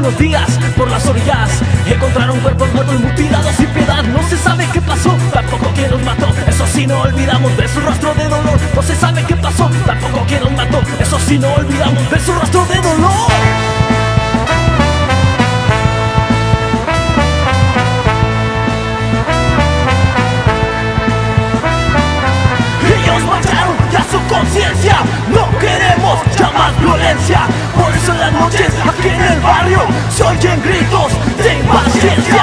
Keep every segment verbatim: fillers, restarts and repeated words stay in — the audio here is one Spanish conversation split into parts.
los días por las orillas encontraron cuerpos muertos mutilados sin piedad. No se sabe qué pasó, tampoco quién los mató. Eso sí, no olvidamos ver su rastro de dolor. No se sabe qué pasó, tampoco quién los mató. Eso sí, no olvidamos ver su rastro de dolor. Ellos marcharon ya su conciencia. No queremos ya más violencia. Por eso en las noches aquí en el barrio se oyen gritos de impaciencia.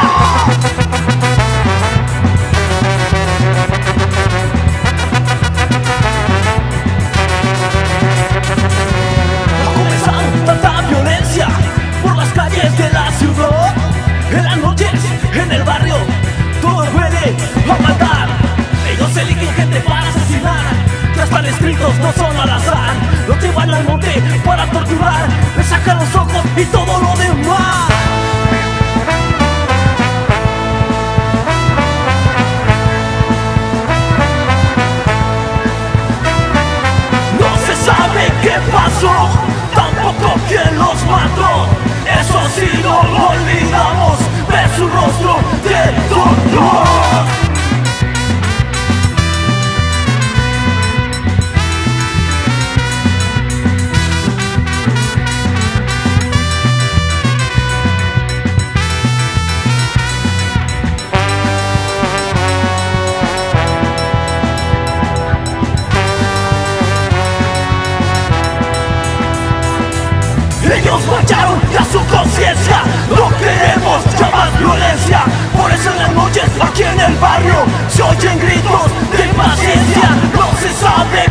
Ha comenzado tanta violencia por las calles de la ciudad. En las noches en el barrio todo huele a maldad. Ellos eligen gente para asesinar. Ya están escritos, no son al azar. Los llevan al monte para torturar. Les sacan los ojos y todo lo demás. No se sabe qué pasó, tampoco quién los mató. Eso sí, no lo olvidamos, ver su rostro de dolor. Ellos marcharon ya su conciencia. No queremos ya más violencia. Por eso en las noches aquí en el barrio se oyen gritos de impaciencia. No se sabe